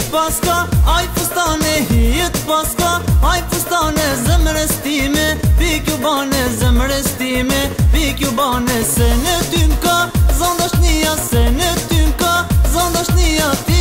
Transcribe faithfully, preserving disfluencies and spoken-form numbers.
paska, aj fustane hijet paska, aj fustane zemrës time, pik ju bane zemrës time, pik ju bane se në ty m'ka, zon dashnia se në ty m'ka, zon dashnia ti